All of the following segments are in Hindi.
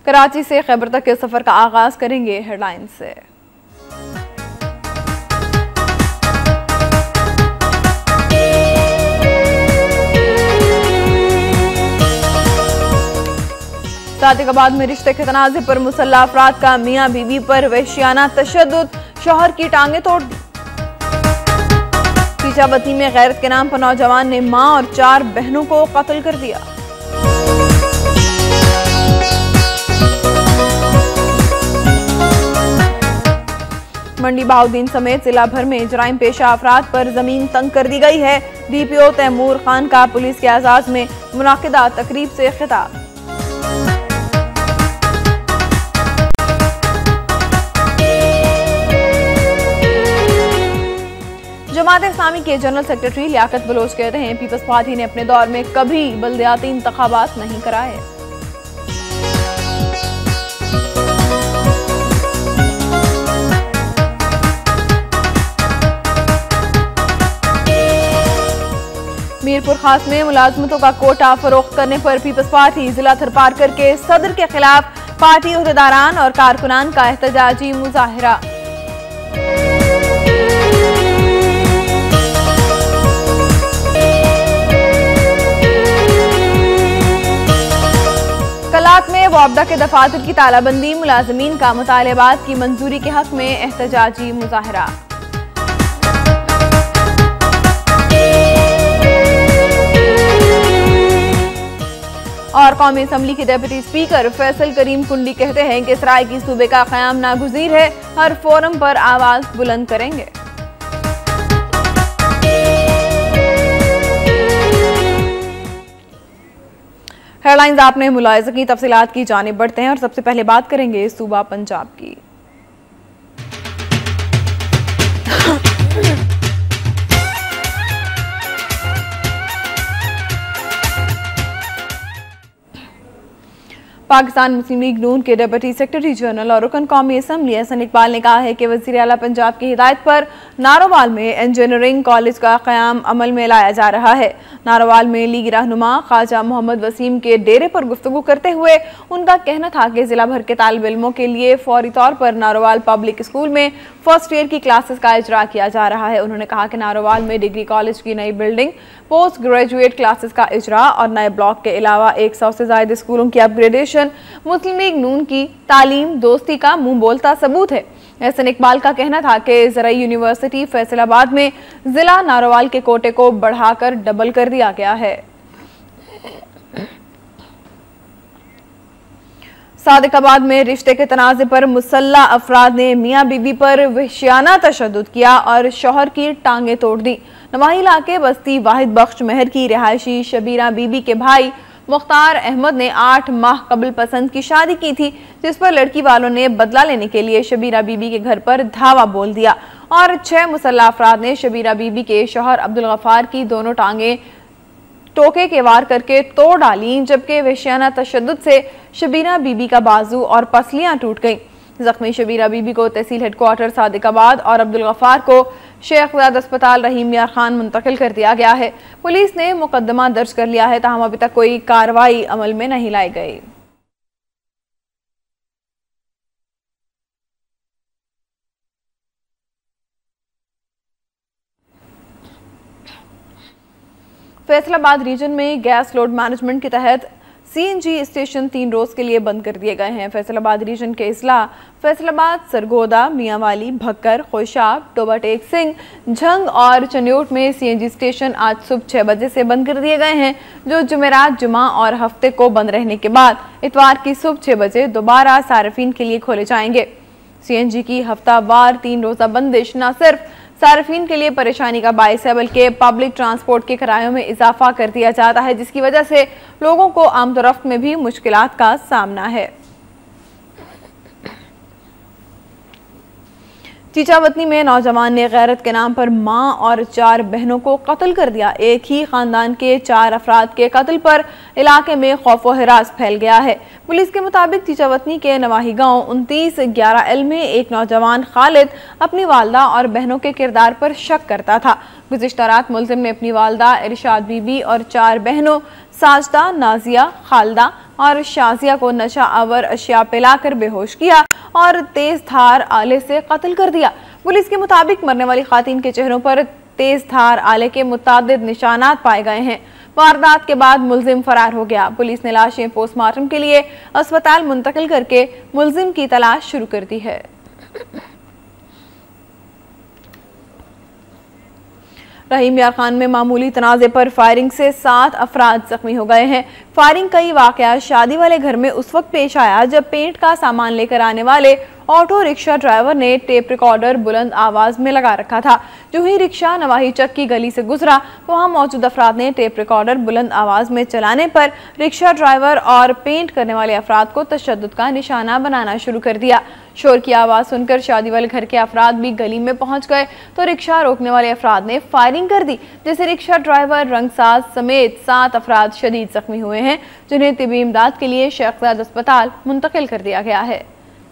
कराची से खैबर तक के सफर का आगाज करेंगे हेडलाइन से। सादिकाबाद में रिश्ते के तनाज़े पर मुसल्लह अफराद का मियां बीवी पर वहशियाना तशद्दुद, शौहर की टांगें तोड़ दी। चीचावती में गैरत के नाम पर नौजवान ने मां और 4 बहनों को कत्ल कर दिया। मंडी बहाउद्दीन समेत जिला भर में जराइम पेशा अफराद पर जमीन तंग कर दी गई है। DPO तैमूर खान का पुलिस के एजाज में मुनाकिदा तकरीब से खिताब। जमात इस्लामी के जनरल सेक्रेटरी लियाकत बलोच कहते हैं पीपल्स पार्टी ने अपने दौर में कभी बल्दियाती इंतखाबात नहीं कराए। मीरपुर खास में मुलाजमतों का कोटा फरोख्त करने पर पीपल्स पार्टी जिला थरपारकर के सदर के खिलाफ पार्टी अहदेदारान और कारकुनान का एहतजाजी मुजाहिरा। कलात में वापडा के दफातर की तालाबंदी, मुलाजमीन का मुतालबात की मंजूरी के हक में एहतजाजी मुजाहिरा। और कौमी असम्बली के डिप्टी स्पीकर फैसल करीम कुंडी कहते हैं कि इसराइल की सूबे का क़याम नागुज़ीर है, हर फोरम पर आवाज बुलंद करेंगे। हेडलाइंस आपने मुलाहिज़ा की, तफसीलात की जानिब बढ़ते हैं और सबसे पहले बात करेंगे सूबा पंजाब की। पाकिस्तान मुस्लिम लीग नून के डिप्टी सेक्रेटरी जनरल और रुकन कौमी असम्बली एहसन इकबाल ने कहा है कि वज़ीर आला पंजाब की हिदायत पर नारोवाल में इंजीनियरिंग कॉलेज का क़याम अमल में लाया जा रहा है। नारोवाल में लीगी रहनुमा ख्वाजा मोहम्मद वसीम के डेरे पर गुफ्तगू करते हुए उनका कहना था कि जिला भर के तालिब इल्मों के लिए फौरी तौर पर नारोवाल पब्लिक स्कूल में फर्स्ट ईयर की क्लासेस का इजरा किया जा रहा है। उन्होंने कहा कि नारोवाल में डिग्री कॉलेज की नई बिल्डिंग, पोस्ट ग्रेजुएट क्लासेस का इजरा और नए ब्लॉक के अलावा 100 से ज्यादा स्कूलों की अपग्रेडेशन मुस्लिम लीग नून की तालीम दोस्ती का मुंह बोलता सबूत है। एहसन इकबाल का कहना था कि ज़राई यूनिवर्सिटी फैसलाबाद में जिला नारोवाल के कोटे को बढ़ाकर डबल कर दिया गया है। सादिकाबाद में रिश्ते के तनाज़े पर मुसल्लह अफराद ने मियां बीवी पर वहशियाना तशद्दुद किया और शौहर की टांगें तोड़ दी। नवाही इलाके बस्ती वाहिद बख्श महर की रिहायशी शबीरा बीबी के भाई मुख्तार अहमद ने 8 माह कबल पसंद की शादी की थी, जिस पर लड़की वालों ने बदला लेने के लिए शबीरा बीबी के घर पर धावा बोल दिया और 6 मुसल्लह अफराद ने शबीरा बीबी के शौहर अब्दुल गफ्फार की दोनों टांगें टोके के वार करके तोड़ डाली, जबकि वहशियाना तशद्दुद से शबीरा बीबी का बाजू और पसलियां टूट गईं। जख्मी शबीरा बीबी को तहसील हेडक्वार्टर सादिकाबाद और अब्दुल गफ्फार को शेख ज़ायद अस्पताल रहीम यार खान मुंतकिल कर दिया गया है। पुलिस ने मुकदमा दर्ज कर लिया है, ताहम अभी तक कोई कार्रवाई अमल में नहीं लाई गई। फैसलाबाद रीजन में गैस लोड मैनेजमेंट के तहत CNG स्टेशन 3 रोज के लिए बंद कर दिए गए हैं। फैसलाबाद रीजन के इसला फैसलाबाद, सरगोदा, मियांवाली, भक्कर, खोशाब, टोबा टेक सिंह, झंग और चन्योट में CNG स्टेशन आज सुबह 6 बजे से बंद कर दिए गए हैं, जो जुमेरात, जुमा और हफ्ते को बंद रहने के बाद इतवार की सुबह 6 बजे दोबारा सार्फिन के लिए खोले जाएंगे। CNG की हफ्तावार 3 रोजा बंदिश न सिर्फ सार्फिन के लिए परेशानी का बायस है, बल्कि पब्लिक ट्रांसपोर्ट के किरायों में इजाफा कर दिया जाता है, जिसकी वजह से लोगों को आमदोरफ्त में भी मुश्किलात का सामना है। चीचावतनी में नौजवान ने गैरत के नाम पर मां और 4 बहनों को कत्ल कर दिया। एक ही खानदान के 4 अफराद के कत्ल पर इलाके में खौफ व हिरास फैल गया है। पुलिस के मुताबिक चीचावतनी के नवाही गांव 2911L में एक नौजवान खालिद अपनी वालदा और बहनों के किरदार पर शक करता था। गुज़िश्ता रात मुलजिम ने अपनी वालदा इरशाद बीबी और 4 बहनों साजदा, नाजिया, खालदा, और शाजिया को नशा आवर अशिया पिलाकर बेहोश किया और तेज धार आले से कत्ल कर दिया। पुलिस के मुताबिक मरने वाली खातून के चेहरों पर तेज धार आले के मुतादिद निशानात पाए गए हैं। वारदात के बाद मुलजिम फरार हो गया। पुलिस ने लाशें पोस्टमार्टम के लिए अस्पताल मुंतकिल करके मुलजिम की तलाश शुरू कर दी है। रहीम यार खान में मामूली तनाज़े पर फायरिंग से 7 अफराद जख्मी हो गए हैं। फायरिंग का ये वाकया शादी वाले घर में उस वक्त पेश आया जब पेंट का सामान लेकर आने वाले ऑटो रिक्शा ड्राइवर ने टेप रिकॉर्डर बुलंद आवाज में लगा रखा था। जो ही रिक्शा नवाही चक की गली से गुजरा, वहां मौजूद अफराद ने टेप रिकॉर्डर बुलंद आवाज में चलाने पर रिक्शा ड्राइवर और पेंट करने वाले अफराद को तशद्दुद का निशाना बनाना शुरू कर दिया। शोर की आवाज सुनकर शादी वाले घर के अफराद भी गली में पहुंच गए तो रिक्शा रोकने वाले अफराद ने फायरिंग कर दी, जिससे रिक्शा ड्राइवर, रंगसाज समेत 7 अफराद शदीद जख्मी हुए हैं, जिन्हें तिब्बी इमदाद के लिए शेख ज़ायद अस्पताल मुंतकिल कर दिया गया है।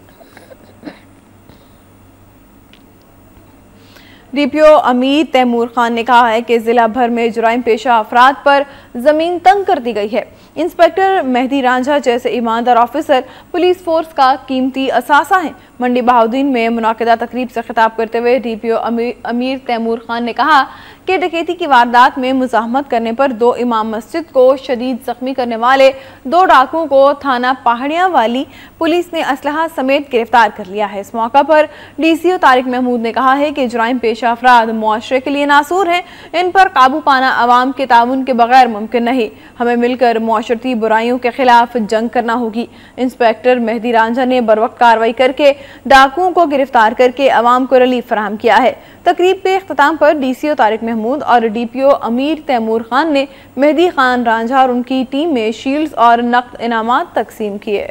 डीपीओ अमीर तैमूर खान ने कहा है कि जिला भर में जुराइम पेशा अफराद पर जमीन तंग कर दी गई है। इंस्पेक्टर मेहदी रांझा जैसे ईमानदार ऑफिसर पुलिस फोर्स का कीमती असासा हैं। मंडी बहाउद्दीन में मुनाकिदा तकरीब से खिताब करते हुए डीपीओ अमीर तैमूर खान ने कहा कि डकैती की वारदात में मुजाहमत करने पर 2 इमाम मस्जिद को शदीद जख्मी करने वाले 2 डाकुओं को थाना पहाड़ियां वाली पुलिस ने असलहा समेत गिरफ्तार कर लिया है। इस मौका पर डीसीओ तारिक महमूद ने कहा है कि जुराइम पेशा अफराद मुआशरे के लिए नासूर हैं, इन पर काबू पाना अवाम के ताउन के बगैर मुमकिन नहीं। हमें मिलकर मुआशरती बुराइयों के खिलाफ जंग करना होगी। इंस्पेक्टर मेहदी रांझा ने बरवक्त कार्रवाई करके डाकुओं को गिरफ्तार करके अवाम को रिलीफ फराहम किया है। तकरीब के इख्तिताम पर डीसीओ तारिक महमूद और डीपीओ अमीर तैमूर खान ने मेहदी खान रांझा और उनकी टीम में शील्ड्स और नकद इनामात तकसीम किए।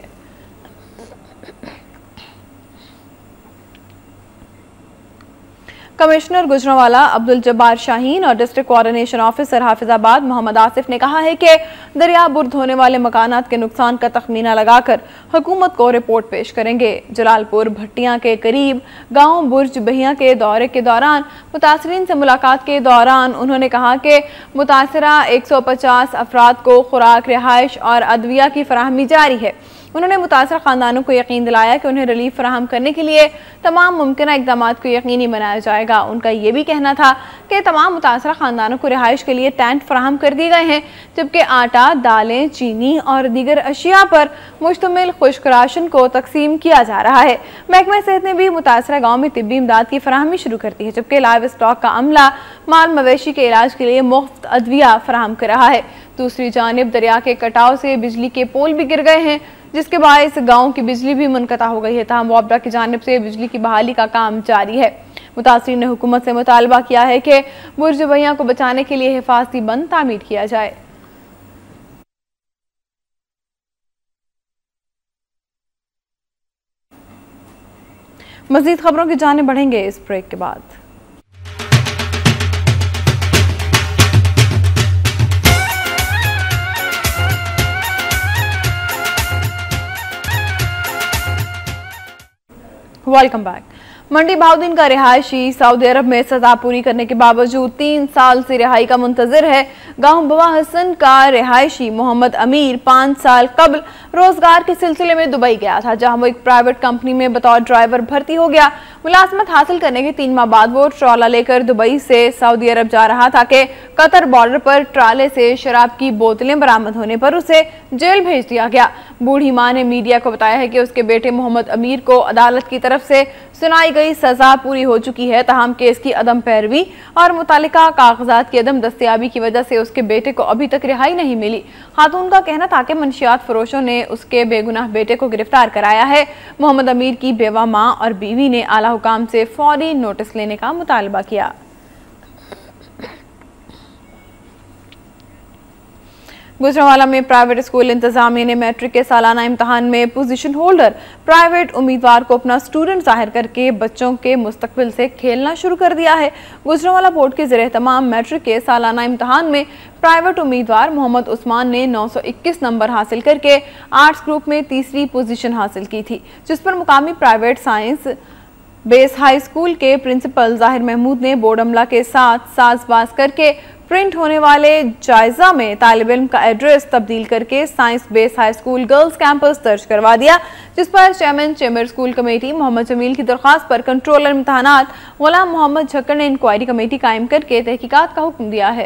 कमिश्नर गुजरांवाला अब्दुल जब्बार शाहीन और district coordination officer Hafizabad Mohammad Asif ने कहा है कि दरिया बुर्द होने वाले मकानात के नुकसान का तखमीना लगाकर हुकूमत को रिपोर्ट पेश करेंगे। जलालपुर भट्टियां के करीब गांव बुर्ज बहिया के दौरे के दौरान मुतासरीन से मुलाकात के दौरान उन्होंने कहा कि मुतासरा 150 अफराद को खुराक, रिहाइश और अदविया की फराहमी जारी है। उन्होंने मुतासर खानदानों को यकीन दिलाया कि उन्हें रिलीफ फराहम करने के लिए तमाम मुमकिन इक़दामात को यकीनी बनाया जाएगा। उनका ये भी कहना था कि तमाम मुतासर खानदानों को रिहाइश के लिए टेंट फराहम कर दिए गए हैं, जबकि आटा, दालें, चीनी और दीगर अशिया पर मुश्तमिल खुश्क राशन को तकसीम किया जा रहा है। महकमा सेहत ने भी मुतासरा गाँव में तिब्बी इमदाद की फराहमी शुरू कर दी है, जबकि लाइव स्टॉक का अमला माल मवेशी के इलाज के लिए मुफ्त अदविया फराहम कर रहा है। दूसरी जानिब दरिया के कटाव से बिजली के पोल भी गिर गए हैं, जिसके बायस गांव की बिजली भी मुनक़ता हो गई है। तमाम वापडा की जानिब से बिजली की बहाली का काम जारी है। मुतासरीन ने हुकूमत से मुतालबा किया है कि बुर्ज बहिया को बचाने के लिए हिफाजती बंद तामीर किया जाए। मज़ीद खबरों की जानिब बढ़ेंगे इस ब्रेक के बाद। Welcome back. मंडी बहाउद्दीन का रिहायशी सऊदी अरब में सजा पूरी करने के बावजूद 3 साल से रिहाई का मुंतजर है। गांव बवा हसन का रिहायशी मोहम्मद अमीर 5 साल कबल रोजगार के सिलसिले में दुबई गया था, जहां वो एक प्राइवेट कंपनी में बतौर ड्राइवर भर्ती हो गया। मुलाजमत हासिल करने के 3 माह बाद वो ट्रॉला लेकर दुबई से सऊदी अरब जा रहा था कि कतर बॉर्डर पर ट्राले से शराब की बोतलें बरामद होने पर उसे जेल भेज दिया गया। बूढ़ी मां ने मीडिया को बताया है कि उसके बेटे मोहम्मद अमीर को अदालत की तरफ से सुनाई गई सजा पूरी हो चुकी है, तहम केस की अदम पैरवी और मुतालिका कागजात की अदम दस्तयाबी की वजह से उसके बेटे को अभी तक रिहाई नहीं मिली। खातून का कहना था कि मंशियात फरोशों ने उसके बेगुनाह बेटे को गिरफ्तार कराया है। मोहम्मद अमीर की बेवा मां और बीवी ने आला हुकाम से फौरी नोटिस लेने का मुतालबा किया। गुजरांवाला में प्राइवेट स्कूल इंतजामिया ने मैट्रिक के सालाना इम्तहान में पोजीशन होल्डर प्राइवेट उम्मीदवार को अपना स्टूडेंट जाहिर करके बच्चों के मुस्तकबिल से खेलना शुरू कर दिया है। गुजरांवाला बोर्ड के ज़रिए तमाम मैट्रिक के सालाना इम्तहान में प्राइवेट उम्मीदवार मोहम्मद उस्मान ने 921 नंबर हासिल करके आर्ट्स ग्रुप में तीसरी पोजीशन हासिल की थी, जिस पर मुकामी private science base high school के प्रिंसिपल जाहिर महमूद ने बोर्ड अमला के साथ साजबाज करके प्रिंट होने वाले जायजा में तालिब इल्म का एड्रेस तब्दील करके science base high school girls campus दर्ज करवा दिया, जिस पर chairman chamber school committee Mohammad Jameel की दरख्वास्त पर कंट्रोलर इम्तहानात गुलाम मोहम्मद झक्कर ने इंक्वायरी कमेटी कायम करके तहकीकात का हुक्म दिया है।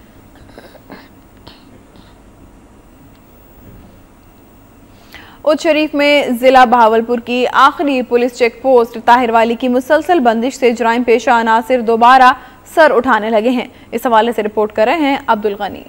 उच्च शरीफ में जिला बहावलपुर की आखिरी पुलिस चेक पोस्ट ताहिरवाली की मुसलसल बंदिश से जराइम पेशा अनासिर दोबारा सर उठाने लगे हैं। इस हवाले से रिपोर्ट कर रहे हैं अब्दुल गनी।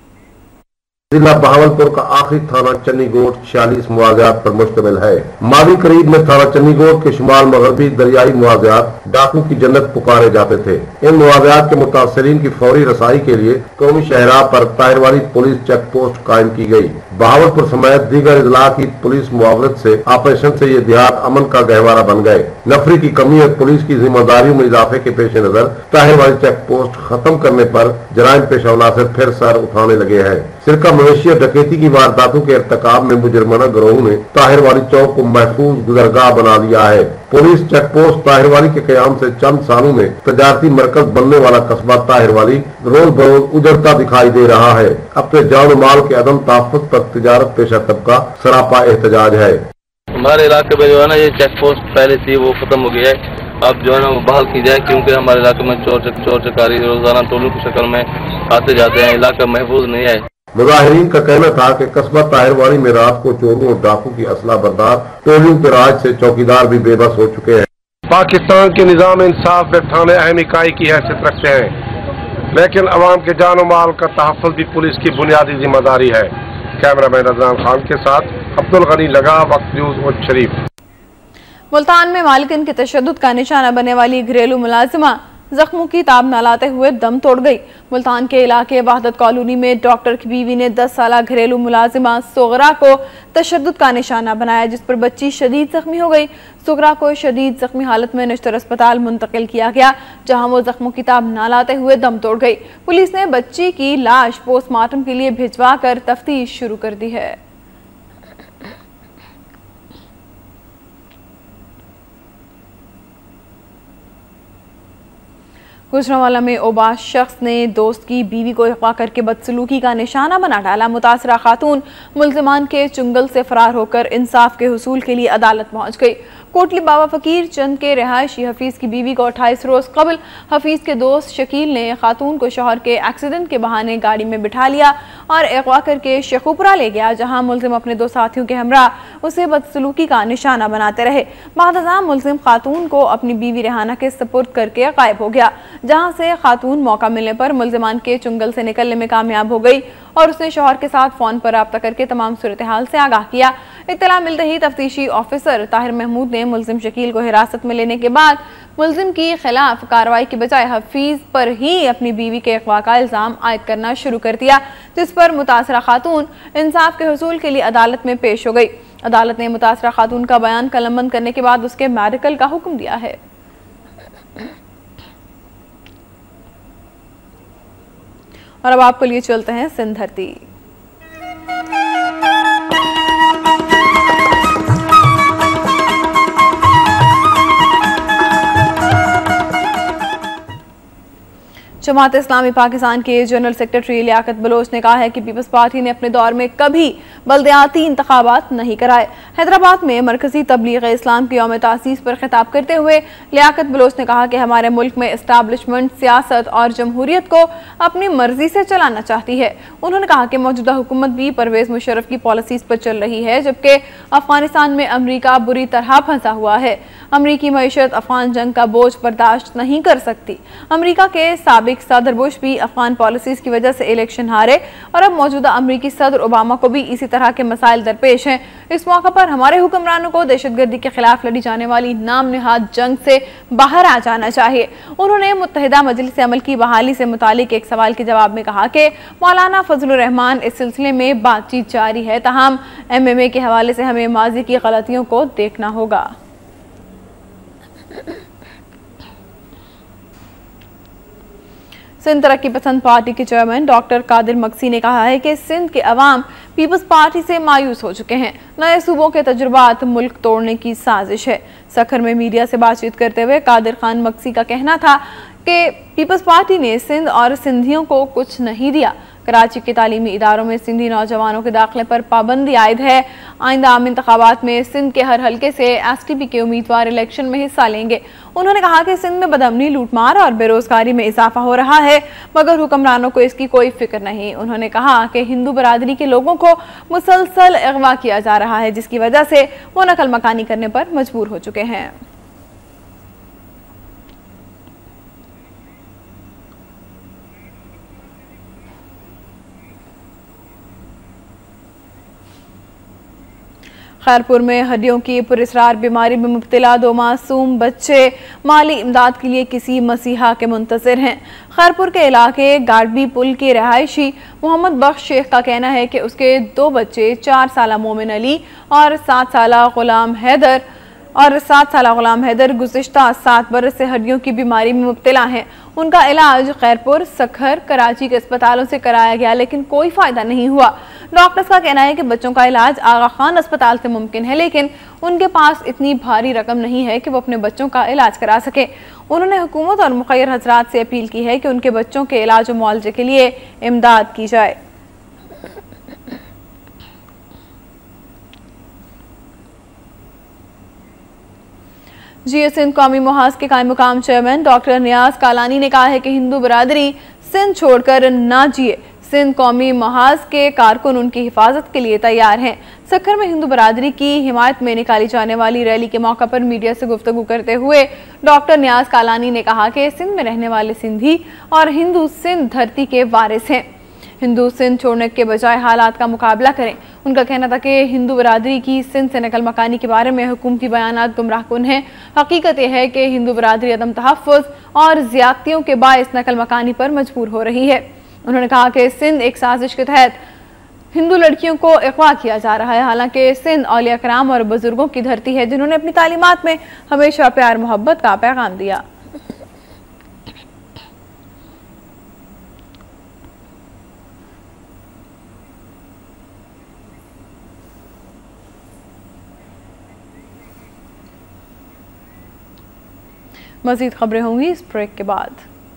जिला बहावलपुर का आखिरी थाना चन्नीगोट 46 मुआवजात पर मुश्तमिल है। मादी करीब में थाना चन्नीगोट के शुमाल मगरबी दरियाई मुआवजात डाकू की जन्नत पुकारे जाते थे। इन मुआवजात के मुतासरीन की फौरी रसाई के लिए कौमी शहरा पर ताहिरवाली पुलिस चेक पोस्ट कायम की गई। बहावलपुर समेत दीगर इजला की पुलिस मुआवजत से ऑपरेशन से ये देहात अमन का गहवारा बन गए। नफरी की कमी और पुलिस की जिम्मेदारियों में इजाफे के पेश नजर ताहिरवाली चेक पोस्ट खत्म करने पर जराइम पेशा अनासिर फिर सर उठाने लगे हैं। सिरका मवेशी और डकैती की वारदातों के इर्तिकाब में मुजरमाना गिरोह ने ताहिरवाली चौक को महफूज गुजरगाह बना दिया है। पुलिस चेक पोस्ट ताहिरवाली के कयाम से चंद सालों में तजारती मरकज बनने वाला कस्बा ताहिरवाली रोज बरोज उजड़ता दिखाई दे रहा है। अपने जान माल के अदम तहफ़्फ़ुज़ पर तिजारत पेशा तबका सरापा एहतजाज है। हमारे इलाके में जो है ना ये चेक पोस्ट पहले थी वो खत्म हो गया है। अब जो है ना वो बहाल की जाए, क्योंकि हमारे इलाके में चोर चकारी रोजाना टोलों की शक्ल में आते जाते हैं। इलाका महफूज नहीं है। मुजाहिरीन का कहना था कि कस्बा ताहिरवाली में रात को चोरों और डाकू की असला बरदार टोलियों के राज से चौकीदार भी बेबस हो चुके हैं। पाकिस्तान के निजाम इंसाफ में थाने अहम इकाई की हैसियत रखते हैं, लेकिन अवाम के जान और माल का तहफ़्फ़ुज़ भी पुलिस की बुनियादी जिम्मेदारी है। कैमरामैन अदनान खान के साथ अब्दुल गनी, लगा वक्त न्यूज़ उच्च शरीफ। मुल्तान में मालिकिन के तशद्दुद का निशाना बनने वाली घरेलू मुलाजिमा जख्मों की ताब न लाते हुए दम तोड़ गई। मुल्तान के इलाके वहदत कॉलोनी में डॉक्टर की बीवी ने 10 साला घरेलू मुलाजिमा सोगरा को तशद्दुद का निशाना बनाया, जिस पर बच्ची शदीद जख्मी हो गई। सोगरा को शदीद जख्मी हालत में नश्तर अस्पताल मुंतकिल किया गया, जहां वो जख्मों की ताब न लाते हुए दम तोड़ गई। पुलिस ने बच्ची की लाश पोस्टमार्टम के लिए भिजवा कर तफ्तीश शुरू कर दी है। गुजरांवाला में ओबाश शख्स ने दोस्त की बीवी को अगवा करके बदसलूकी का निशाना बना डाला। मुतासरा खातून मुल्ज़िमान के चुंगल से फरार होकर इंसाफ के हुसूल के लिए अदालत पहुंच गई। कोटली बाबा फकीर चंद के रिहायशी हफीज़ की बीवी को 28 रोज़ कबल हफीज़ के दोस्त शकील ने खातून को शौहर के एक्सीडेंट के बहाने गाड़ी में बिठा लिया और अगवा करके शेखुपुरा ले गया, जहां मुल्ज़िम अपने 2 साथियों के हमरा उसे बदसलूकी का निशाना बनाते रहे। बादअज़ां मुल्ज़िम खातून को अपनी बीवी रेहाना के सपुर्द करके गायब हो गया, जहां से खातून मौका मिलने पर मुल्ज़िमान के चुंगल से निकलने में कामयाब हो गई और उसने शौहर के साथ फ़ोन पर रब्ता करके तमाम सूरत हाल से आगाह किया। इत्तला मिलते ही तफ्तीशी ऑफिसर ताहिर महमूद ने मुल्ज़िम शकील को हिरासत में लेने के बाद मुल्ज़िम के खिलाफ कार्रवाई के बजाय हफीज़ पर ही अपनी बीवी के अगवा का इल्ज़ाम आयद करना शुरू कर दिया, जिस पर मुतासरा खातून इंसाफ के हुसूल के लिए अदालत में पेश हो गई। अदालत ने मुतासरा खातून का बयान कलमबंद करने के बाद उसके मेडिकल का हुक्म दिया है। और अब आपको लिए चलते हैं सिंध धरती। जमात इस्लामी पाकिस्तान के जनरल सेक्रेटरी लियाकत बलोच ने कहा है कि पीपल्स पार्टी ने अपने दौर में कभी बल्दियाती इंतखाबात नहीं कराए। हैदराबाद में मरकजी तबलीग इस्लाम की यौम तासीस पर खिताब करते हुए लियाकत बलोच ने कहा कि हमारे मुल्क में इस्टेब्लिशमेंट सियासत और जमहूरियत को अपनी मर्जी से चलाना चाहती है। उन्होंने कहा कि मौजूदा हुकूमत भी परवेज मुशर्रफ की पॉलिसीज पर चल रही है, जबकि अफगानिस्तान में अमरीका बुरी तरह फंसा हुआ है। अमरीकी मईशत अफगान जंग का बोझ बर्दाश्त नहीं कर सकती। अमरीका के साबिक सदर बुश भी अफगान पॉलिसीज की वजह से इलेक्शन हारे और अब मौजूदा अमरीकी सदर ओबामा को भी इसी तरह के मसाइल दरपेश हैं। इस मौका पर हमारे हुक्मरानों को दहशतगर्दी के खिलाफ लड़ी जाने वाली नाम निहाद जंग से बाहर आ जाना चाहिए। उन्होंने मुत्तहिदा मजलिस अमल की बहाली से मुतालिक एक सवाल के जवाब में कहा कि मौलाना फजलुर रहमान इस सिलसिले में बातचीत जारी है, तमाम MMA के हवाले से हमें माजी की गलतियों को देखना होगा। सिंध तरक्की पसंद पार्टी के चेयरमैन डॉक्टर कादिर मक्सी ने कहा है कि सिंध के अवाम पीपल्स पार्टी से मायूस हो चुके हैं। नए सूबों के तजुर्बात मुल्क तोड़ने की साजिश है। सखर में मीडिया से बातचीत करते हुए कादिर खान मक्सी का कहना था कि पीपल्स पार्टी ने सिंध और सिंधियों को कुछ नहीं दिया। कराची के तालीमी इदारों में सिंधी नौजवानों के दाखिले पर पाबंदी आयद है। आइंदा आम इंतखाबात में सिंध के हर हल्के से STP के उम्मीदवार इलेक्शन में हिस्सा लेंगे। उन्होंने कहा कि सिंध में बदअमनी, लूटमार और बेरोजगारी में इजाफा हो रहा है, मगर हुक्मरानों को इसकी कोई फिक्र नहीं। उन्होंने कहा कि हिंदू बरादरी के लोगों को मुसलसल अगवा किया जा रहा है, जिसकी वजह से वो नकल मकानी करने पर मजबूर हो चुके हैं। खैरपुर में हड्डियों की पुरस्रार बीमारी में मुब्तला 2 मासूम बच्चे माली इमदाद के लिए किसी मसीहा के मुंतज़िर हैं। खैरपुर के इलाके गाड़बी पुल के रहायशी मोहम्मद बख्श शेख का कहना है कि उसके 2 बच्चे 4 साला मोमिन अली और 7 साला गुलाम हैदर गुज़िश्ता 7 बरस से हड्डियों की बीमारी में मुब्तला हैं। उनका इलाज खैरपुर, सखर, कराची के अस्पतालों से कराया गया, लेकिन कोई फ़ायदा नहीं हुआ। डॉक्टर्स का कहना है कि बच्चों का इलाज आगा खान अस्पताल से मुमकिन है, लेकिन उनके पास इतनी भारी रकम नहीं है कि वो अपने बच्चों का इलाज करा सके। उन्होंने हुकूमत और मुखैर हजरात से अपील की है कि उनके बच्चों के इलाज और मुआवजे के लिए इमदाद की जाए। सिंध कौमी मुहाज के कायम मुकाम चेयरमैन डॉक्टर नियाज कालानी ने कहा है कि हिंदू बरादरी सिंध छोड़कर ना जिए। सिंध कौमी मुहाज के कारकुन उनकी हिफाजत के लिए तैयार हैं। सखर में हिंदू बरादरी की हिमायत में निकाली जाने वाली रैली के मौका पर मीडिया से गुफ्तगू करते हुए डॉक्टर नियाज कालानी ने कहा कि सिंध में रहने वाले सिंधी और हिंदू सिंध धरती के वारिस हैं। हिंदू सिंध छोड़ने के बजाय हालात का मुकाबला करें। उनका कहना था कि हिंदू बरादरी की सिंध से नकल मकानी के बारे में हुकूमती बयानात गुमराहकुन हैं। हकीकत यह है कि हिंदू बरादरी अदम तहफ़्फ़ुज़ और ज़्यादतियों के बायस नकल मकानी पर मजबूर हो रही है। उन्होंने कहा कि सिंध एक साजिश के तहत हिंदू लड़कियों को अगवा किया जा रहा है। हालांकि सिंध औलिया कराम और बुजुर्गों की धरती है, जिन्होंने अपनी तालीमात में हमेशा प्यार मोहब्बत का पैगाम दिया। मज़ीद खबरें होंगी इस ब्रेक के बाद।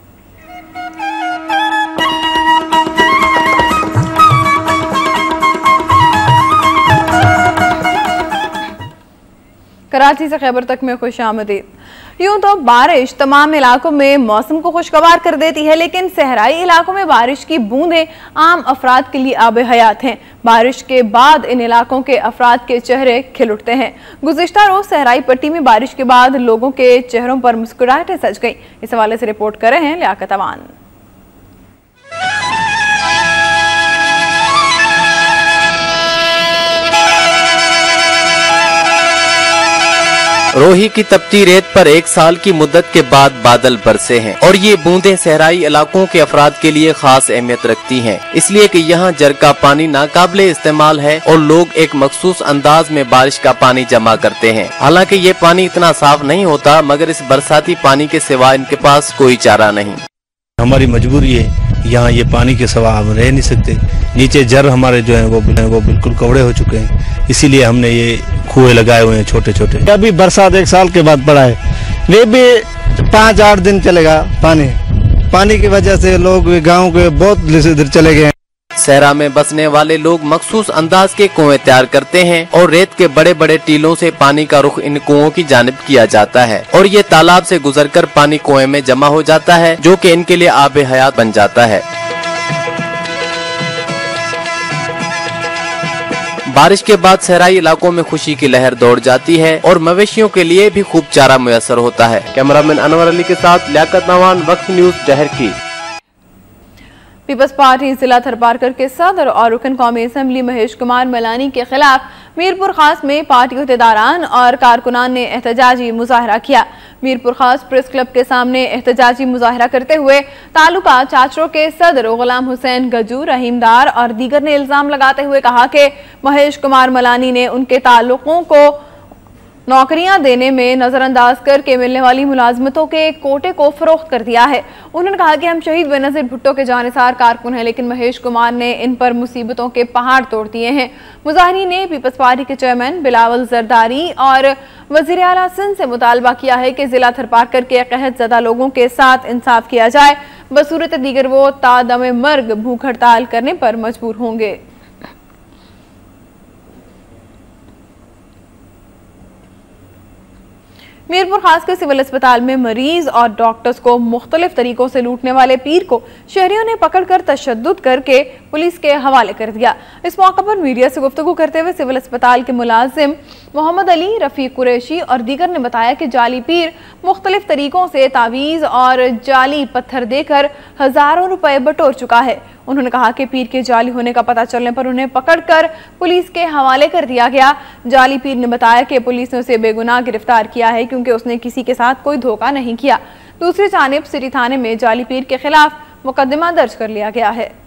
कराची से खैबर तक में खुशामदीद। यूं तो बारिश तमाम इलाकों में मौसम को खुशगवार कर देती है, लेकिन सहराई इलाकों में बारिश की बूंदें आम अफराद के लिए आब हयात हैं। बारिश के बाद इन इलाकों के अफराद के चेहरे खिल उठते हैं। गुज़िश्ता रोज सहराई पट्टी में बारिश के बाद लोगों के चेहरों पर मुस्कुराहटें सज गई। इस हवाले से रिपोर्ट कर रहे हैं लियाकत अवान। रोही की तपती रेत पर 1 साल की मुद्दत के बाद बादल बरसे हैं और ये बूंदें सहराई इलाकों के अफराद के लिए खास अहमियत रखती हैं, इसलिए कि यहाँ जर का पानी नाकाबिले इस्तेमाल है और लोग एक मखसूस अंदाज में बारिश का पानी जमा करते हैं। हालांकि ये पानी इतना साफ नहीं होता, मगर इस बरसाती पानी के सिवा इनके पास कोई चारा नहीं। हमारी मजबूरी है, यहाँ ये पानी के सिवा हम रह नहीं सकते। नीचे जर हमारे जो है वो बिल्कुल कवड़े हो चुके हैं, इसीलिए हमने ये कुएं लगाए हुए हैं छोटे छोटे। अभी बरसात 1 साल के बाद पड़ा है, वे भी 5-8 दिन चलेगा। पानी की वजह से लोग गाँव के बहुत इधर चले गए हैं। सहरा में बसने वाले लोग मखसूस अंदाज के कुएं तैयार करते हैं और रेत के बड़े बड़े टीलों से पानी का रुख इन कुओं की जानिब किया जाता है और ये तालाब से गुजरकर पानी कुएं में जमा हो जाता है, जो कि इनके लिए आब हयात बन जाता है। बारिश के बाद सहराई इलाकों में खुशी की लहर दौड़ जाती है और मवेशियों के लिए भी खूब चारा मुयसर होता है। कैमरामैन अनवर अली के साथ लियाकत नवान, वक्त न्यूज़, जहर की। पीपल्स पार्टी जिला थरपारकर के सदर और रुकन कौमी असम्बली महेश कुमार मलानी के खिलाफ मीरपुर खास में पार्टी अहदेदारान और कारकुनान ने एहतजाजी मुजाहरा किया। मीरपुर खास प्रेस क्लब के सामने एहतजाजी मुजाहरा करते हुए तालुका चाचरों के सदर गुलाम हुसैन गजू, रहीमदार और दीगर ने इल्जाम लगाते हुए कहा कि महेश कुमार मलानी ने उनके ताल्लुकों को नौकरियां देने में नजरअंदाज करके मिलने वाली मुलाजमतों के कोटे को फरोख्त कर दिया है। उन्होंने कहा कि हम शहीद बेनजीर भुट्टो के जानिसार कारकुन हैं, लेकिन महेश कुमार ने इन पर मुसीबतों के पहाड़ तोड़ दिए हैं। मुजाहिरीन ने पीपल्स पार्टी के चेयरमैन बिलावल जरदारी और वजीर आला सिंध से मुतालबा किया है कि जिला थरपारकर के कहत ज़दा लोगों के साथ इंसाफ किया जाए, बसूरत दीगर वो तादम मर्ग भूख हड़ताल करने पर मजबूर होंगे। मीरपुर खास के सिविल अस्पताल में मरीज और डॉक्टर्स को मुख्तलिफ तरीकों से लूटने वाले पीर को शहरियों ने पकड़कर तशद्दुद करके पुलिस के हवाले कर दिया। इस मौके पर मीडिया से गुफ्तगू करते हुए सिविल अस्पताल के मुलाजिम मोहम्मद अली, रफीक कुरैशी और दीगर ने बताया कि जाली पीर मुख्तलिफ तरीकों से तावीज़ और जाली पत्थर देकर हजारों रुपए बटोर चुका है। उन्होंने कहा कि पीर के जाली होने का पता चलने पर उन्हें पकड़कर पुलिस के हवाले कर दिया गया। जाली पीर ने बताया कि पुलिस ने उसे बेगुनाह गिरफ्तार किया है क्योंकि उसने किसी के साथ कोई धोखा नहीं किया। दूसरी जानिब सिटी थाने में जाली पीर के खिलाफ मुकदमा दर्ज कर लिया गया है।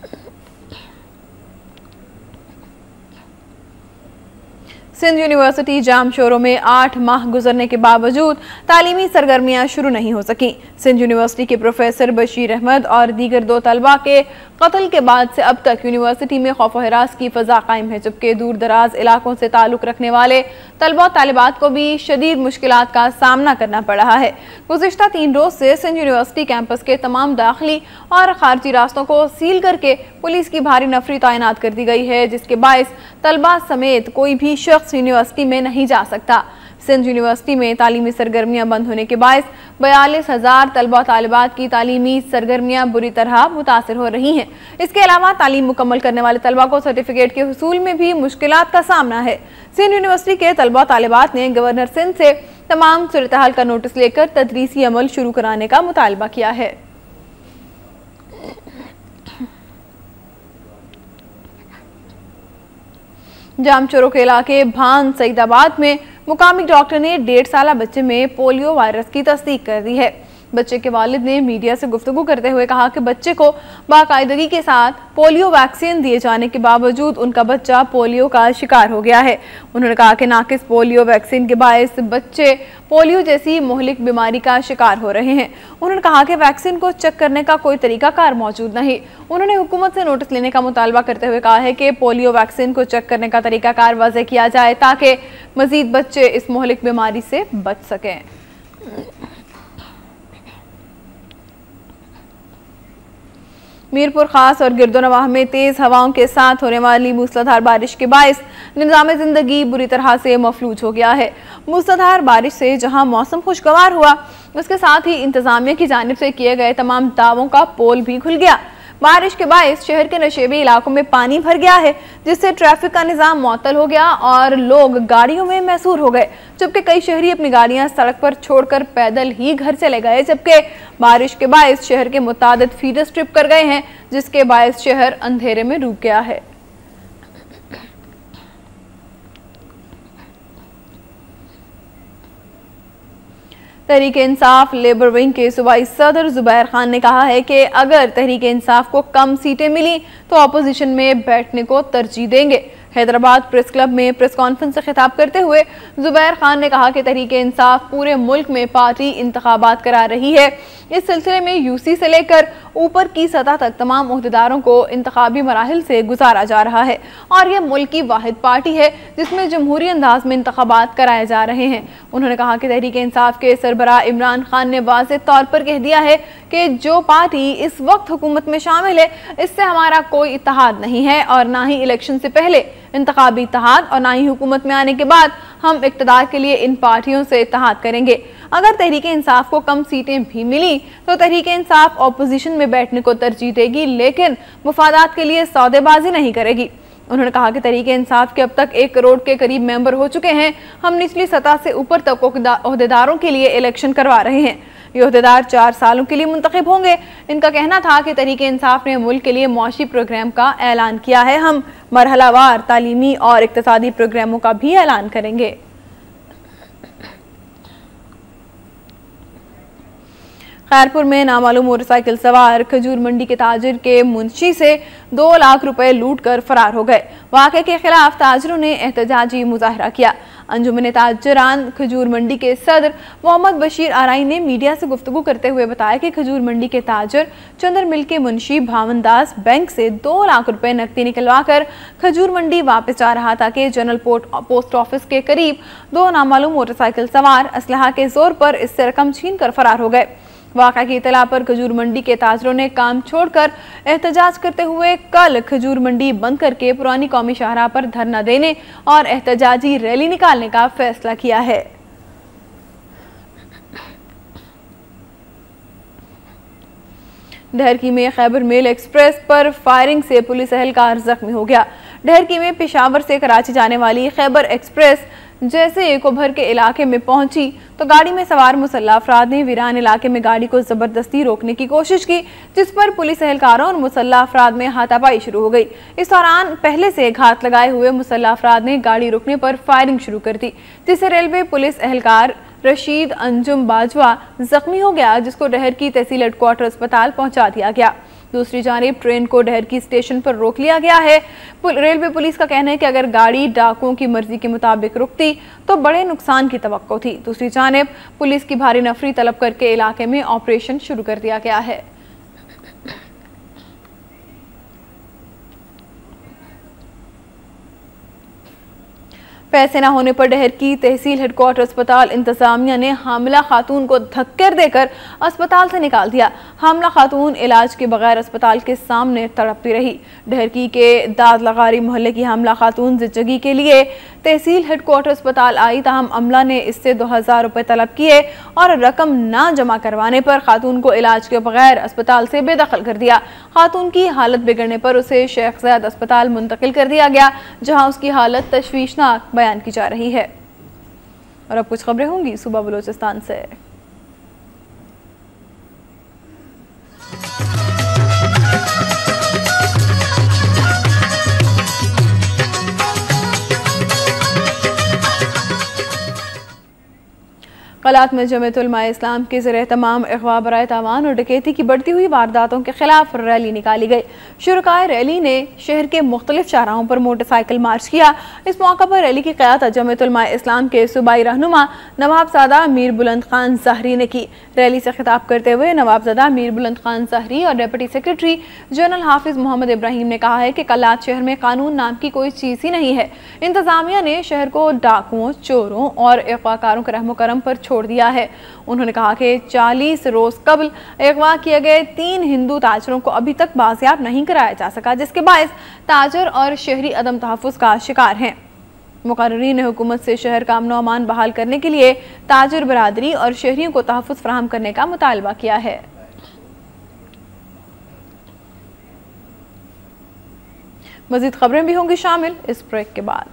सिंध यूनिवर्सिटी जाम शोरों में 8 माह गुजरने के बावजूद तालीमी सरगर्मियां शुरू नहीं हो सकी। सिंध यूनिवर्सिटी के प्रोफेसर बशीर अहमद और दीगर 2 तलबा के कत्ल के बाद से अब तक यूनिवर्सिटी में खौफ व हिरास की फजा कायम है, जबकि दूर दराज इलाकों से ताल्लुक रखने वाले तलबा और तालिबात को भी शदीद मुश्किलात का सामना करना पड़ रहा है। गुज़िश्ता 3 रोज से सिंध यूनिवर्सिटी कैंपस के तमाम दाखिली और खारजी रास्तों को सील करके पुलिस की भारी नफरी तैनात कर दी गई है, जिसके बायस तलबा समेत कोई भी शख्स यूनिवर्सिटी में नहीं जा सकता। सिंध यूनिवर्सिटी में तालीमी सरगर्मियां बंद होने के बायस 42,000 तलबा तालिबात की तालीमी सरगर्मियां बुरी तरह मुतासिर हो रही हैं। इसके अलावा तालीम मुकम्मल करने वाले तलबा को सर्टिफिकेट के हुसूल में भी मुश्किलात का सामना है। सिंध यूनिवर्सिटी के तलबा तालिबात ने गवर्नर सिंध से तमाम सूरत-ए-हाल का नोटिस लेकर तदरीसी अमल शुरू कराने का मुतालबा किया है। जामचोरों के इलाके भान सईदाबाद में मुकामी डॉक्टर ने 1.5 साला बच्चे में पोलियो वायरस की तस्दीक कर दी है। बच्चे के वालिद ने मीडिया से गुफ्तगू करते हुए कहा कि बच्चे को बाकायदगी के साथ पोलियो वैक्सीन दिए जाने के बावजूद उनका बच्चा पोलियो का शिकार हो गया है। उन्होंने कहा कि नाकिस पोलियो वैक्सीन के बायस बच्चे पोलियो जैसी मुहलिक बीमारी का शिकार हो रहे हैं। उन्होंने कहा कि वैक्सीन को चेक करने का कोई तरीकाकार मौजूद नहीं। उन्होंने हुकूमत से नोटिस लेने का मुतालबा करते हुए कहा है कि पोलियो वैक्सीन को चेक करने का तरीकाकार वाज़ेह किया जाए ताकि मजीद बच्चे इस मुहलिक बीमारी से बच सकें। मीरपुर खास और गिरदोनवाह में तेज हवाओं के साथ होने वाली मूसलाधार बारिश के बायस निज़ाम जिंदगी बुरी तरह से मफलूज हो गया है। मूसलाधार बारिश से जहां मौसम खुशगवार हुआ, उसके साथ ही इंतजामिया की जानिब से किए गए तमाम दावों का पोल भी खुल गया। बारिश के बायस शहर के नशेबी इलाकों में पानी भर गया है, जिससे ट्रैफिक का निज़ाम मुअत्तल हो गया और लोग गाड़ियों में महसूर हो गए, जबकि कई शहरी अपनी गाड़ियां सड़क पर छोड़कर पैदल ही घर चले गए। जबकि बारिश के बायस शहर के मुतादिद फीडर स्ट्रिप कर गए हैं, जिसके बायस शहर अंधेरे में डूब गया है। तहरीक-ए-इंसाफ लेबर विंग के सूबाई सदर जुबैर खान ने कहा है कि अगर तहरीक-ए-इंसाफ को कम सीटें मिली तो अपोजिशन में बैठने को तरजीह देंगे। हैदराबाद प्रेस क्लब में प्रेस कॉन्फ्रेंस से खिताब करते हुए जुबैर खान ने कहा कि तहरीक-ए-इंसाफ पूरे मुल्क में पार्टी इंतखाबात करा रही है। इस सिलसिले में यूसी से लेकर ऊपर की सतह तक तमाम ओहदेदारों को इंतखाबी मराहिल से गुजारा जा रहा है और यह मुल्क की वाहिद पार्टी है जिसमें जमहूरी अंदाज में इंतखाबात कराए जा रहे हैं। उन्होंने कहा कि तहरीक-ए-इंसाफ के सरबराह इमरान खान ने वाज़ेह तौर पर कह दिया है कि जो पार्टी इस वक्त हुकूमत में शामिल है, इससे हमारा कोई इत्तेहाद नहीं है और ना ही इलेक्शन से पहले इंतखाबी इत्तेहाद और ना ही हुकूमत में आने के बाद हम इक़्तिदार के लिए इन पार्टियों से इत्तेहाद करेंगे। अगर तहरीक-ए-इंसाफ को कम सीटें भी मिली तो तहरीक-ए-इंसाफ ऑपोजिशन में बैठने को तरजीह देगी, लेकिन मुफादात के लिए सौदेबाजी नहीं करेगी। उन्होंने कहा कि तहरीक-ए-इंसाफ के अब तक 1 करोड़ के करीब मेंबर हो चुके हैं। हम निचली सतह से ऊपर तक ओहदेदारों के लिए इलेक्शन करवा रहे हैं। ये ओहदेदार 4 सालों के लिए मुंतखब होंगे। इनका कहना था कि तहरीक-ए-इंसाफ ने मुल्क के लिए मुआशी प्रोग्राम का ऐलान किया है। हम मरहलावार तालीमी और इक्तिसादी प्रोग्रामों का भी ऐलान करेंगे। खैरपुर में नामालूम मोटरसाइकिल सवार खजूर मंडी के ताजिर के मुंशी से 2 लाख रुपए लूट कर फरार हो गए। वाक़े के खिलाफ ताजिरों ने एहतजाजी मुजाहरा किया। अंजुमन ताजरान खजूर मंडी के सदर मोहम्मद बशीर आराई ने मीडिया से गुफ्तगू करते हुए बताया कि खजूर मंडी के ताजर चंद्र मिल के मुंशी भावन दास बैंक से 2 लाख रुपए नकदी निकलवा कर खजूर मंडी वापस जा रहा था कि जनरल पोस्ट ऑफिस के करीब 2 नामालूम मोटरसाइकिल सवार असलहा के जोर पर इससे रकम छीन कर फरार हो गए। वाक़ा की इतला पर खजूर मंडी के ताजरों ने काम छोड़कर एहतजाज करते हुए कल खजूर मंडी बंद करके पुरानी कौमी शाहराह पर धरना देने और एहतजाजी रैली निकालने का फैसला किया है। ढहरकी में खैबर मेल एक्सप्रेस पर फायरिंग से पुलिस एहलकार जख्मी हो गया। ढहरकी में पेशावर से कराची जाने वाली खैबर एक्सप्रेस जैसे एकोभर के इलाके में पहुंची तो गाड़ी में सवार मुसल्ला अफराद ने वीरान इलाके में गाड़ी को जबरदस्ती रोकने की कोशिश की, जिस पर पुलिस एहलकारों और मुसल्ला अफराद में हाथापाई शुरू हो गई। इस दौरान पहले से घात लगाए हुए मुसल्ला अफराद ने गाड़ी रुकने पर फायरिंग शुरू कर दी, जिससे रेलवे पुलिस एहलकार रशीद अंजुम बाजवा जख्मी हो गया, जिसको ढहरकी तहसील हेडक्वार्टर अस्पताल पहुंचा दिया गया। दूसरी जानिब ट्रेन को ढहरकी स्टेशन पर रोक लिया गया है। रेलवे पुलिस का कहना है कि अगर गाड़ी डाकुओं की मर्जी के मुताबिक रुकती तो बड़े नुकसान की तवक्को थी। दूसरी जानिब पुलिस की भारी नफरी तलब करके इलाके में ऑपरेशन शुरू कर दिया गया है। पैसे न होने पर ढहरकी तहसील हेडक्वार्टर अस्पताल इंतजामिया ने हामिला खातून को धक्के देकर अस्पताल से निकाल दिया। हामिला खातून इलाज के बगैर अस्पताल के सामने तड़पती रही। ढहरकी के दाद लगारी मोहल्ले की हामिला खातून जिंदगी के लिए तहसील हेडक्वार्टर अस्पताल आई, ताहम अमला ने इससे 2000 रुपए तलब किए और रकम ना जमा करवाने पर खातून को इलाज के बगैर अस्पताल से बेदखल कर दिया। खातून की हालत बिगड़ने पर उसे शेख ज़ैद अस्पताल मुंतकिल कर दिया गया, जहां उसकी हालत तशवीशनाक बयान की जा रही है। और अब कुछ खबरें होंगी सूबा बलूचिस्तान से। कलात में जमीयत उलमा इस्लाम के ज़रिए तमाम अगवा बराए तावान और डकैती की बढ़ती हुई वारदातों के खिलाफ रैली निकाली गई। शुरकाए रैली ने शहर के मुख्तलिफ शाहराहों पर मोटरसाइकिल मार्च किया। इस मौका पर रैली की क़यादत जमीयत उलमा इस्लाम के सूबाई रहनुमा नवाबजादा मीर बुलंद खान ज़हरी ने की। रैली से खिताब करते हुए नवाबजादा मीर बुलंद खान ज़हरी और deputy secretary general Hafiz Mohammad Ibrahim ने कहा है कि कलात शहर में कानून नाम की कोई चीज़ ही नहीं है। इंतजामिया ने शहर को डाकुओं, चोरों और अगवाकारों के रहमो करम पर छोड़ दिया है। उन्होंने कहा कि 40 रोज कबल अगवा किए गए 3 हिंदू ताजरों को अभी तक बाजियाब नहीं कराया जा सका, जिसके बायस ताजर और शहरी अदम तहफ़्फ़ुज़ का शिकार हैं। मुक़र्रीरीन ने हुकूमत से शहर का अमन व अमान बहाल करने के लिए ताजर बरादरी और शहरियों को तहफ़्फ़ुज़ फराहम करने का मुतालबा किया है। मज़ीद खबरें भी होंगी शामिल इस ब्रेक के बाद।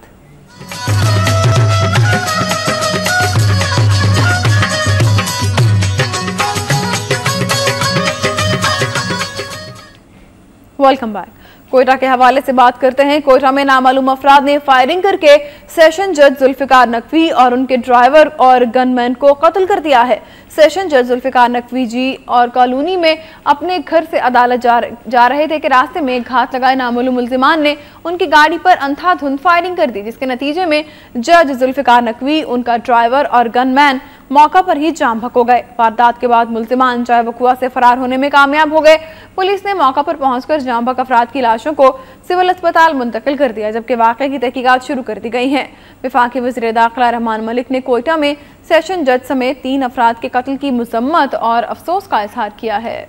Welcome back. कोयटा के हवाले से बात करते हैं। कोयटा में नामालूम अफराद ने फायरिंग करके सेशन जज जुल्फिकार नकवी और उनके ड्राइवर और गनमैन को कत्ल कर दिया है। सेशन जज जुल्फिकार नकवी जी और कॉलोनी में अपने घर से अदालत जा रहे थे कि रास्ते में घात लगाए नामालूम मुल्जिमान ने उनकी गाड़ी पर अंधाधुंध फायरिंग कर दी, जिसके नतीजे में जज जुल्फिकार नकवी, उनका ड्राइवर और गनमैन मौका पर ही जाम भक हो गए। वारदात के बाद मुल्जिमान जाए वकुआ से फरार होने में कामयाब हो गए। पुलिस ने मौका पर पहुंचकर जाम भक अफराद की लाशों को सिविल अस्पताल मुंतकिल कर दिया, जबकि वाक़े की तहकीकात शुरू कर दी गई हैं। वफाकी वज़ीर दाखिला रहमान मलिक ने कोयटा में सेशन जज समेत 3 अफराद के कत्ल की मज़म्मत और अफसोस का इजहार किया है।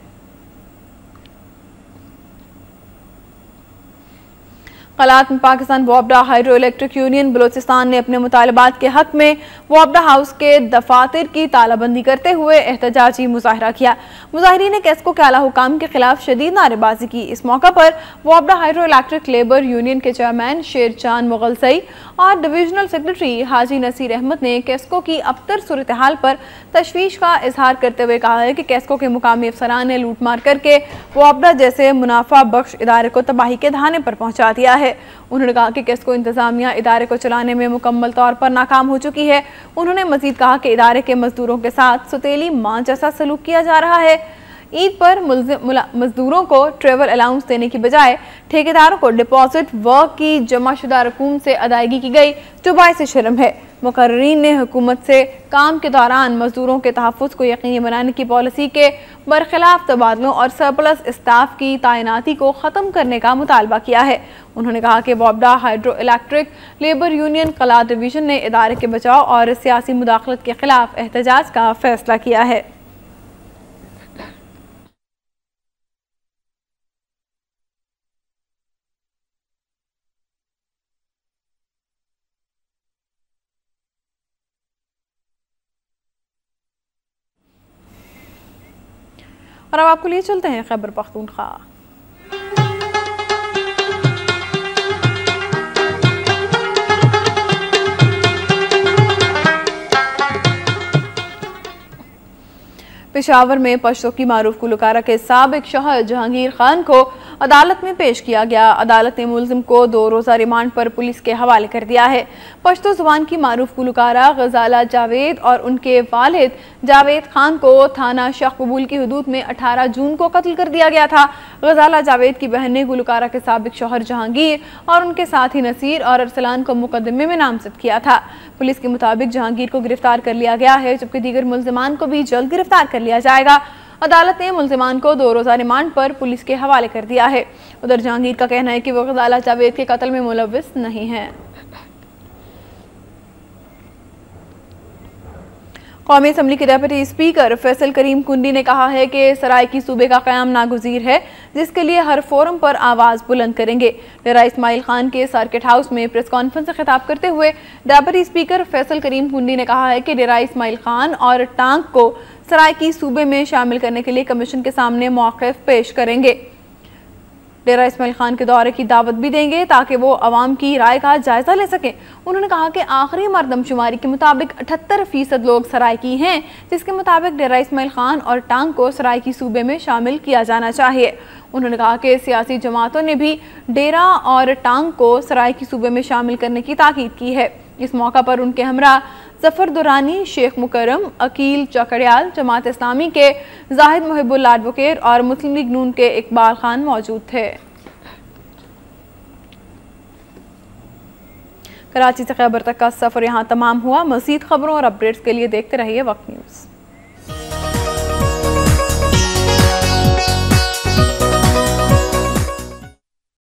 कलात में पाकिस्तान वापडा हाइड्रो इलेक्ट्रिक यूनियन बलूचिस्तान ने अपने मुतालबात के हक में वापडा हाउस के दफातर की तालाबंदी करते हुए एहतजाजी मुजाहरा किया। मुजाहिरीन ने कैस्को के आला हुकाम के खिलाफ शदीद नारेबाजी की। इस मौका पर वापडा हाइड्रो इलेक्ट्रिक लेबर यूनियन के चेयरमैन शेर चांद मुगलसई और डिविजनल सेक्रेटरी हाजी नसीर अहमद ने कैस्को की अबतर सूरत हाल पर तशवीश का इजहार करते हुए कहा है कि कैस्को के मुकामी अफसरान ने लूटमार करके वापडा जैसे मुनाफा बख्श इदारे को तबाही के दहाने पर पहुंचा दिया है। है। उन्होंने कहा कि केस्को इंतजामिया इदारे को चलाने में मुकम्मल तौर पर नाकाम हो चुकी है। उन्होंने मजीद कहा कि इदारे के मजदूरों के साथ सौतेली मां जैसा सलूक किया जा रहा है। ईद पर मजदूरों को ट्रेवल अलाउंस देने की बजाय ठेकेदारों को डिपॉजिट वर्क की जमाशुदा रकूम से अदायगी की गई, जो बाइस शर्म है। मुकर्रीन ने हुकूमत से काम के दौरान मजदूरों के तहफ़्फ़ुज़ को यकीनी बनाने की पॉलिसी के बरखिलाफ तबादलों और सरप्लस स्टाफ की तैनाती को ख़त्म करने का मुतालबा किया है। उन्होंने कहा कि वोबडा hydro electric labour union Kalat division ने इदारे के बचाव और सियासी मुदाखलत के खिलाफ एहतजाज का फैसला किया है। और अब आपको लिए चलते हैं खैबर पख्तूनख्वा। पेशावर में पश्तो की मारूफ गुलकारा के साबिक शौहर जहांगीर खान को अदालत में पेश किया गया। अदालत ने मुलजिम को 2 रोज़ा रिमांड पर पुलिस के हवाले कर दिया है। पश्तो ज़ुबान की मारूफ गुलकारा गजाला जावेद और उनके वालिद जावेद खान को थाना शाह कबूल की हदूद में 18 जून को कत्ल कर दिया गया था। गजाला जावेद की बहन ने गुलकारा के साबिक शौहर जहांगीर और उनके साथी नसीर और अरसलान को मुकदमे में नामजद किया था। पुलिस के मुताबिक जहांगीर को गिरफ्तार कर लिया गया है, जबकि दीगर मुल्जिमान को भी जल्द गिरफ्तार कर लिया जाएगा। अदालत ने मुल्जिमान को 2 रोज़ा रिमांड पर पुलिस के हवाले कर दिया है। उधर जहांगीर का कहना है कि वो गजाला जावेद के कत्ल में मुलव्विस नहीं है। कौमी असम्बली के डेप्यूटी स्पीकर फैसल करीम कुंडी ने कहा है कि सराइकी सूबे का क़याम नागुज़ीर है, जिसके लिए हर फोरम पर आवाज़ बुलंद करेंगे। डेरा इस्माइल खान के सर्किट हाउस में प्रेस कॉन्फ्रेंस से खिताब करते हुए डेप्यूटी स्पीकर फैसल करीम कुंडी ने कहा है कि डेरा इस्माइल खान और टांग को सराइकी सूबे में शामिल करने के लिए कमीशन के सामने मौक़िफ़ पेश करेंगे। डेरा इस्माइल खान के दौरे की दावत भी देंगे ताकि वो अवाम की राय का जायजा ले सकें। उन्होंने कहा कि आखिरी मरदमशुमारी के मुताबिक 78% लोग सराइकी हैं, जिसके मुताबिक डेरा इस्माइल खान और टांग को सराइकी सूबे में शामिल किया जाना चाहिए। उन्होंने कहा कि सियासी जमातों ने भी डेरा और टांग को सराइकी सूबे में शामिल करने की ताकीद की है। इस मौका पर उनके हमरा जफर दुरानी, शेख मुकरम, अकील चकड़ियाल, जमात इस्लामी के जाहिद मुहिबुल एडवोकेट और मुस्लिम लीग नून के इकबाल खान मौजूद थे। कराची से खैबर तक का सफर यहाँ तमाम हुआ। मज़ीद खबरों और अपडेट्स के लिए देखते रहिए वक्त न्यूज़।